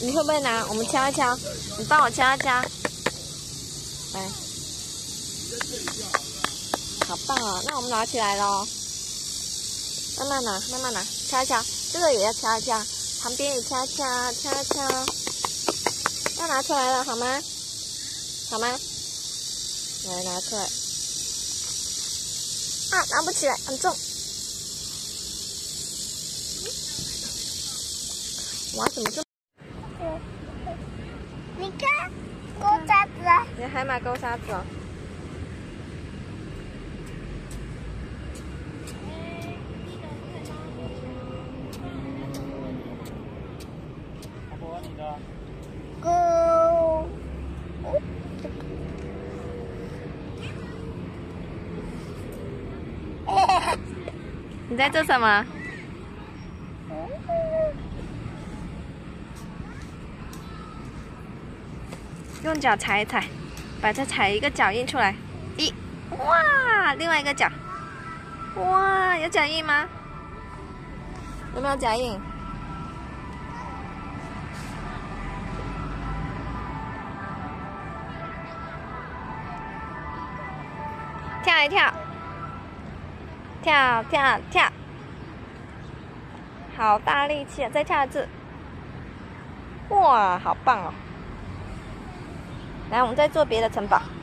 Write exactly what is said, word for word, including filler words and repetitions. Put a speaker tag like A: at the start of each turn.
A: 你会不会拿？我们敲一敲，你帮我敲一敲。来，好棒哦！那我们拿起来咯，慢慢拿，慢慢拿，敲一敲，这个也要敲一敲，旁边也敲一敲，敲一敲。要拿出来了，好吗？好吗？来，拿出来。啊，拿不起来，很重。哇，怎么这么？
B: 你看，勾沙子啊！
A: 你还买勾沙子哦？
C: 阿伯，你的。
B: 勾。
A: 你在做什么？用脚踩一踩，把它踩一个脚印出来。一，哇，另外一个脚，哇，有脚印吗？有没有脚印？跳一跳，跳跳跳，好大力气啊！再跳一次，哇，好棒哦！来，我们再做别的城堡。